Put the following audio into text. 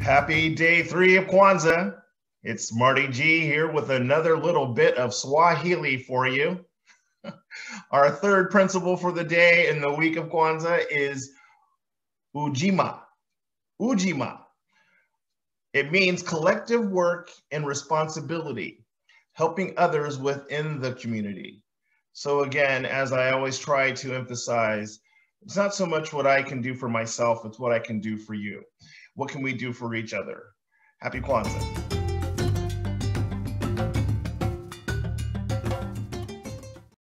Happy day 3 of Kwanzaa. It's Marty G here with another little bit of Swahili for you. Our third principle for the day in the week of Kwanzaa is Ujima. Ujima. It means collective work and responsibility, helping others within the community. So again, as I always try to emphasize, it's not so much what I can do for myself, it's what I can do for you. What can we do for each other? Happy Kwanzaa.